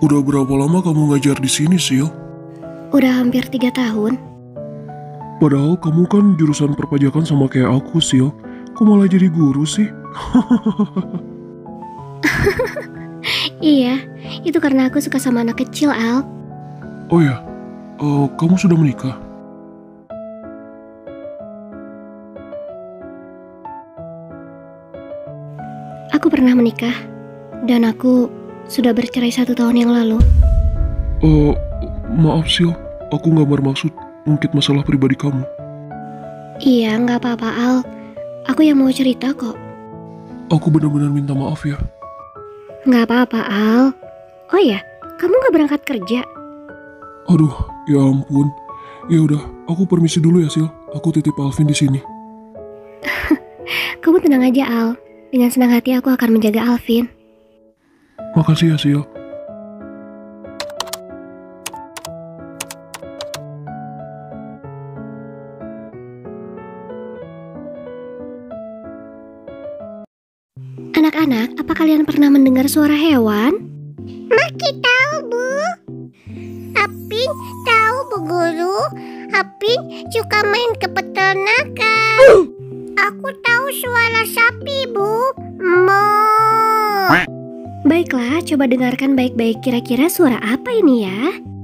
Udah berapa lama kamu ngajar di sini, Sil? Udah hampir 3 tahun. Padahal kamu kan jurusan perpajakan sama kayak aku, Sil. Kok malah jadi guru sih? Iya, itu karena aku suka sama anak kecil, Al. Oh ya, kamu sudah menikah? Aku pernah menikah, dan aku sudah bercerai 1 tahun yang lalu. Maaf, Sil. Aku nggak bermaksud ngungkit masalah pribadi kamu. Iya, nggak apa-apa, Al. Aku yang mau cerita kok. Aku benar-benar minta maaf ya. Nggak apa-apa, Al. Oh ya, kamu nggak berangkat kerja? Aduh, ya ampun. Ya udah, aku permisi dulu ya, Sil. Aku titip Alvin di sini. Kamu tenang aja, Al. Dengan senang hati aku akan menjaga Alvin. Makasih ya, Sil. Anak-anak, apa kalian pernah mendengar suara hewan? Maki tahu, Bu. Apin tahu, Bu Guru. Apin suka main ke peternakan. Aku tahu suara sapi, Bu. Mo. Baiklah, coba dengarkan baik-baik, kira-kira suara apa ini ya?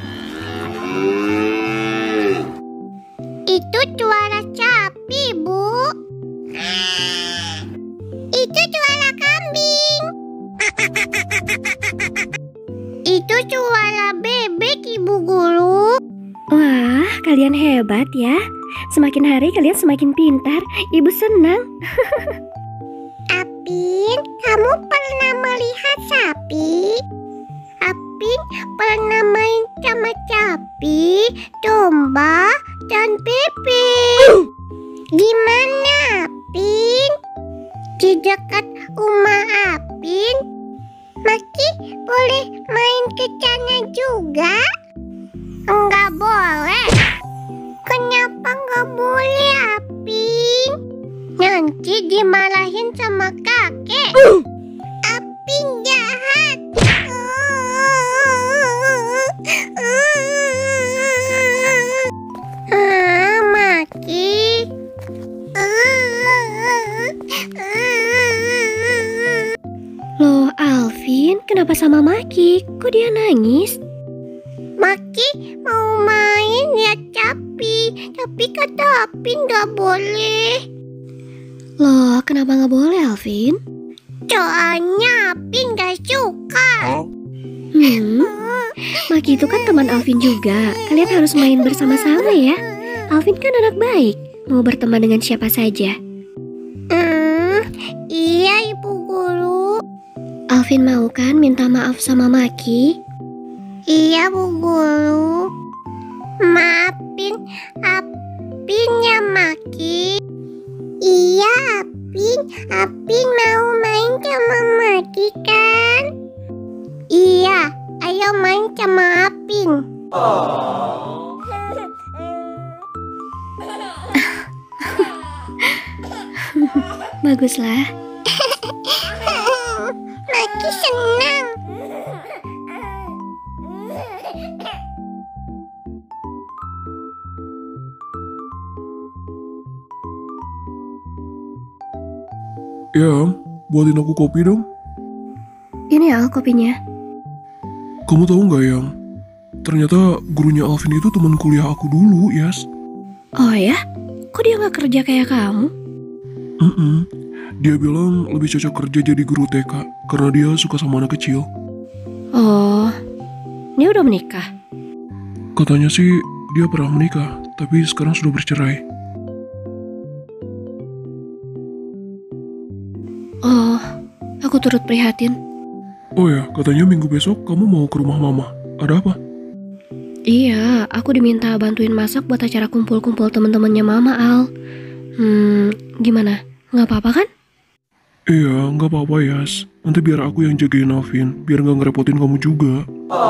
Itu suara sapi, Bu. Itu suara kambing. Itu suara bebek, Ibu Guru. Wah, kalian hebat ya. Semakin hari kalian semakin pintar. Ibu senang. Apin, kamu pernah melihat sapi? Apin pernah main sama sapi, domba, dan bebek. Gimana, Apin? Di dekat rumah Apin, Maki boleh main ke sana juga? Enggak boleh. Kenapa enggak boleh, Apin? Nanti dimarahin sama kakek. Apin jahat. Maki. Loh, Alvin, kenapa sama Maki? Kok dia nangis? Maki mau main lihat sapi, tapi kata Apin gak boleh. Loh, kenapa gak boleh, Alvin? Soalnya Apin gak suka. Maki itu kan teman Alvin juga. Kalian harus main bersama-sama ya. Alvin kan anak baik, mau berteman dengan siapa saja. Iya, Ibu Guru. Alvin mau kan minta maaf sama Maki? Iya, Bu Guru. Maafin Apin ya, Maki. Iya, Apin. Apin mau main sama Maki kan? Iya, ayo main sama Apin. Baguslah. Maki senang. Ya, buatin aku kopi dong. Ini Al kopinya. Kamu tahu nggak, Yang? Ternyata gurunya Alvin itu teman kuliah aku dulu, Yas. Oh ya? Kok dia nggak kerja kayak kamu? Dia bilang lebih cocok kerja jadi guru TK karena dia suka sama anak kecil. Oh, dia udah menikah? Katanya sih dia pernah menikah, tapi sekarang sudah bercerai. Oh, aku turut prihatin. Oh ya, katanya minggu besok kamu mau ke rumah mama. Ada apa? Iya, aku diminta bantuin masak buat acara kumpul-kumpul teman-temannya Mama, Al. Gimana? Nggak apa-apa kan? Iya, nggak apa-apa, Yas. Nanti biar aku yang jagain Alvin, biar nggak ngerepotin kamu juga.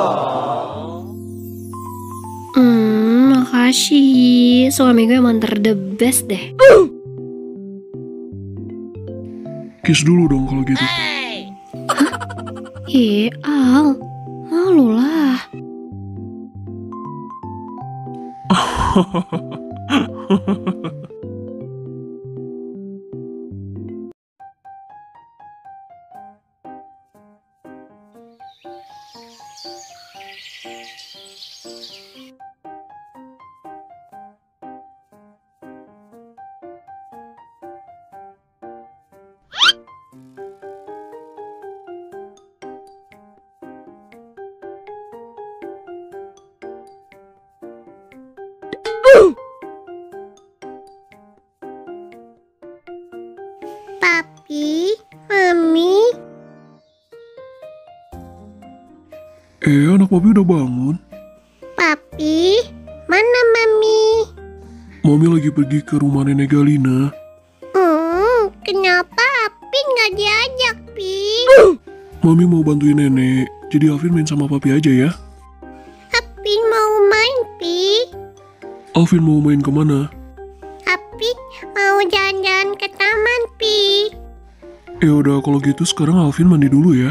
Makasih. Suami gue emang the best deh. Kiss dulu dong kalau gitu. Al. Malu lah. Papi, Mami, Anak papi udah bangun. Papi, mana Mami? Mami lagi pergi ke rumah nenek Galina. Kenapa Apin nggak diajak, Pi? Mami mau bantuin nenek, jadi Alvin main sama papi aja ya. Apin mau main, Pi. Alvin mau main kemana? Apin mau jalan-jalan ke taman, Pi. Udah kalau gitu sekarang Alvin mandi dulu ya.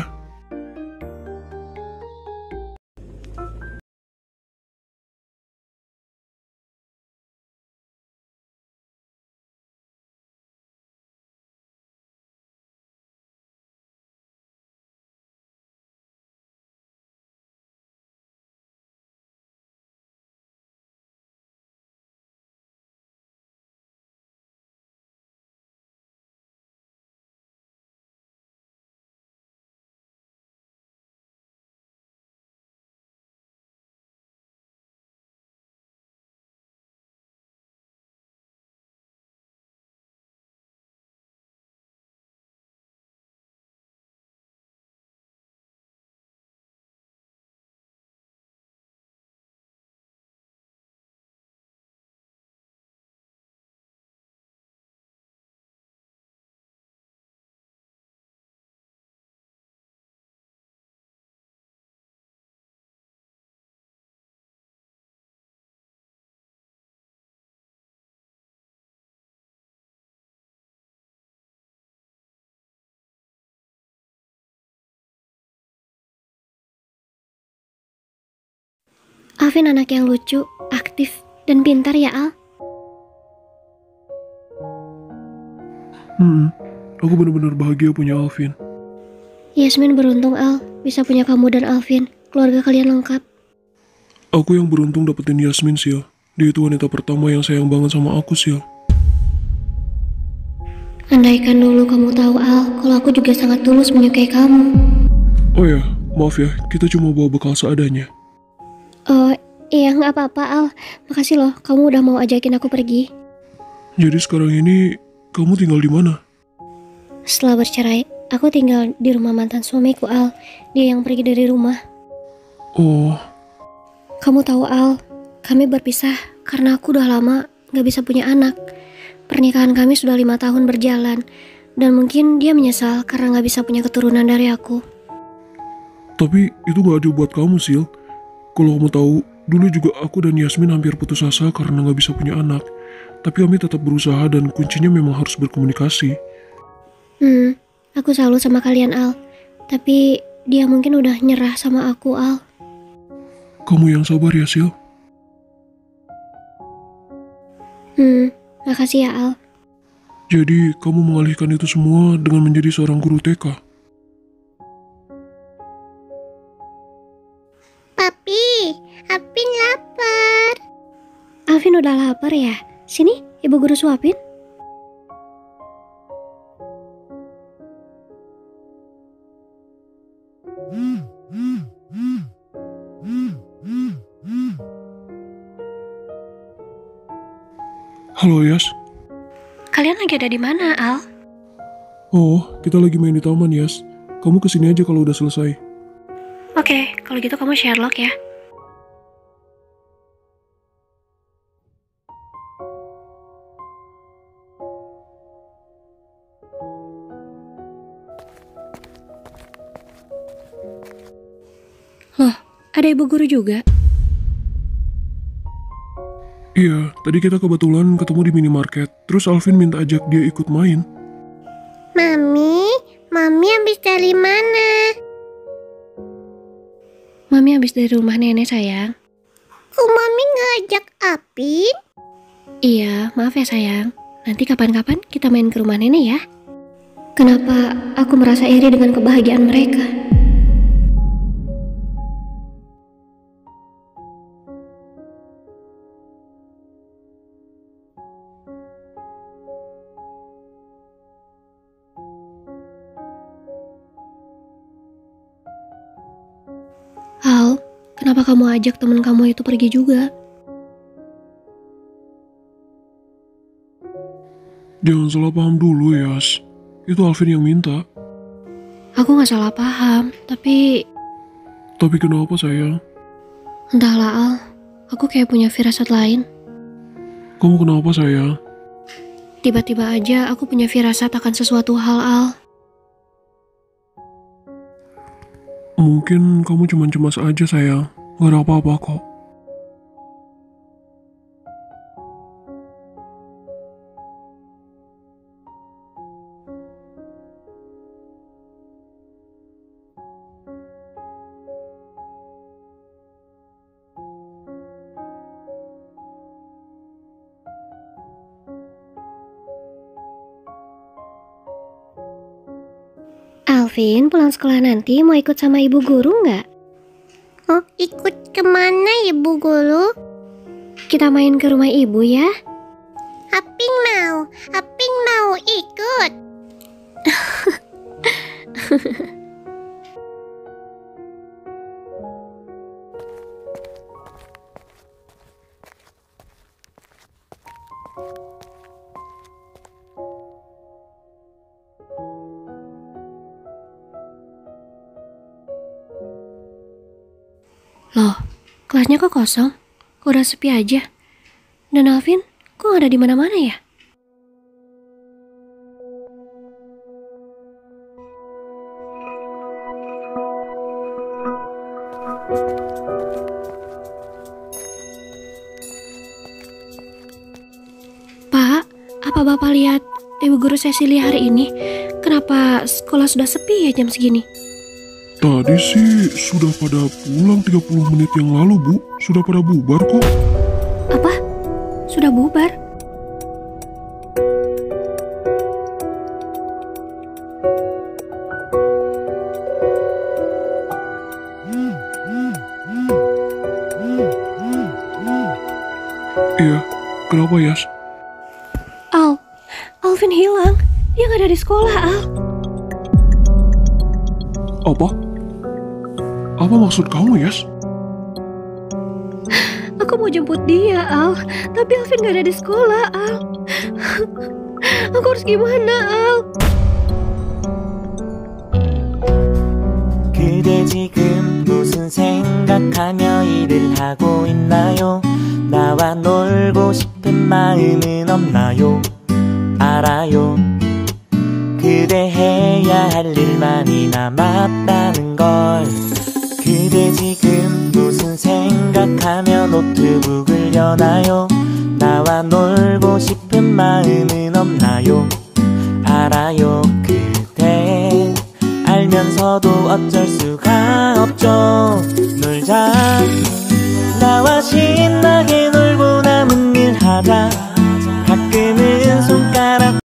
Alvin anak yang lucu, aktif, dan pintar ya, Al. Aku benar-benar bahagia punya Alvin. Yasmin beruntung, Al, bisa punya kamu dan Alvin. Keluarga kalian lengkap. Aku yang beruntung dapetin Yasmin, Sil. Dia itu wanita pertama yang sayang banget sama aku, Sil. Andaikan dulu kamu tahu, Al, kalau aku juga sangat tulus menyukai kamu. Oh ya, maaf ya, kita cuma bawa bekal seadanya. Oh, iya nggak apa-apa, Al. Makasih loh, kamu udah mau ajakin aku pergi. Jadi sekarang ini, kamu tinggal di mana? Setelah bercerai, aku tinggal di rumah mantan suamiku, Al. Dia yang pergi dari rumah. Oh, Kamu tahu, Al, kami berpisah karena aku udah lama gak bisa punya anak. Pernikahan kami sudah 5 tahun berjalan, dan mungkin dia menyesal karena gak bisa punya keturunan dari aku. tapi itu gak adil buat kamu, Sil. Kalau kamu tahu, dulu juga aku dan Yasmin hampir putus asa karena gak bisa punya anak. Tapi kami tetap berusaha dan kuncinya memang harus berkomunikasi. Aku salut sama kalian, Al. Tapi dia mungkin udah nyerah sama aku, Al. Kamu yang sabar ya, Sil. Makasih ya, Al. Jadi, kamu mengalihkan itu semua dengan menjadi seorang guru TK. Papi, Apin lapar. Alvin udah lapar ya? Sini, ibu guru suapin. Halo, Yas. Kalian lagi ada di mana, Al? Oh, kita lagi main di taman, Yas. Kamu kesini aja kalau udah selesai. Oke, kalau gitu kamu Sherlock ya. Loh, ada ibu guru juga? Iya, tadi kita kebetulan ketemu di minimarket. Terus Alvin minta ajak dia ikut main. Mami habis dari mana? Mami habis dari rumah nenek sayang. Kok Mami ngajak Apin? Iya, maaf ya sayang. Nanti kapan-kapan kita main ke rumah nenek ya. Kenapa aku merasa iri dengan kebahagiaan mereka? Al, kenapa kamu ajak teman kamu itu pergi juga? Jangan salah paham dulu, Yas. Itu Alvin yang minta. Aku gak salah paham, tapi Tapi kenapa, sayang? entahlah Al, aku kayak punya firasat lain. Kamu kenapa, sayang? Tiba-tiba aja aku punya firasat akan sesuatu hal, Al. Mungkin kamu cuma cemas aja, sayang. Gak ada apa-apa kok. Alvin, pulang sekolah nanti mau ikut sama ibu guru nggak? Oh, ikut kemana ya Bu Guru? Kita main ke rumah ibu ya. Apin mau ikut. Loh, kelasnya kok kosong? Kok udah sepi aja? Dan Alvin, kok nggak ada di mana-mana ya? Pak, apa Bapak lihat Ibu Guru Cecilia hari ini? Kenapa sekolah sudah sepi ya jam segini? Tadi sih sudah pada pulang 30 menit yang lalu, Bu. Sudah pada bubar kok. Apa? Sudah bubar? Iya, kenapa, Yas? Alvin hilang. Dia nggak ada di sekolah, Al. Apa? Apa maksud kamu, Yas? Aku mau jemput dia, Al. Tapi Alvin nggak ada di sekolah, Al. Aku harus gimana, Al? 그대 지금 무슨 생각하며 일을 하고 있나요? 나와 놀고 싶은 마음은 없나요? 알아요. 그대 해야 할 일 많이 남았다는 걸. 그대 지금 무슨 생각하며 노트북을 여나요? 나와 놀고 싶은 마음은 없나요? 알아요. 그대 알면서도 어쩔 수가 없죠. 놀자. 나와 신나게 놀고 남은 일 하자.